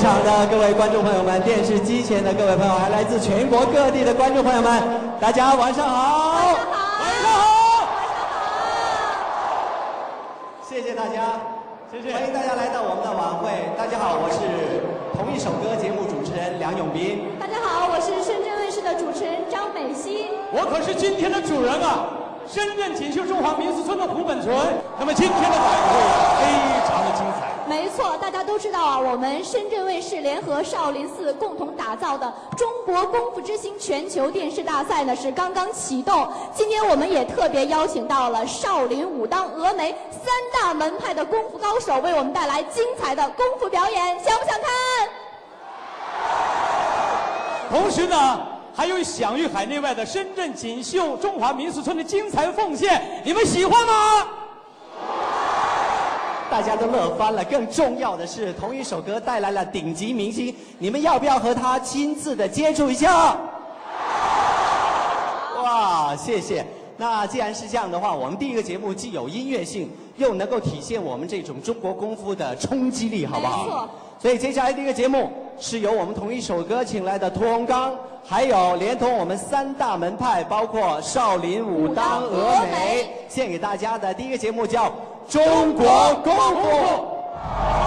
场的各位观众朋友们，电视机前的各位朋友，还来自全国各地的观众朋友们，大家晚上好！晚上好！晚上好！谢谢大家，谢谢，欢迎大家来到我们的晚会。大家好，我是同一首歌节目主持人梁永斌。 大家好，我是深圳卫视的主持人张美熙。 我可是今天的主人啊！ 深圳锦绣中华民俗村的胡本存，那么今天的晚会非常的精彩。 没错，大家都知道啊，我们深圳卫视联合少林寺共同打造的中国功夫之星全球电视大赛呢是刚刚启动。今天我们也特别邀请到了少林、武当、峨眉三大门派的功夫高手，为我们带来精彩的功夫表演，想不想看？ 同时呢。 还有享誉海内外的深圳锦绣中华民俗村的精彩奉献，你们喜欢吗？ 大家都乐翻了。更重要的是，同一首歌带来了顶级明星，你们要不要和他亲自的接触一下？哇，谢谢。那既然是这样的话，我们第一个节目既有音乐性，又能够体现我们这种中国功夫的冲击力，好不好？ 没错。 所以接下来第一个节目是由我们同一首歌请来的屠洪刚。 还有连同我们三大门派，包括少林、武当、峨眉，献给大家的第一个节目叫《中国功夫》。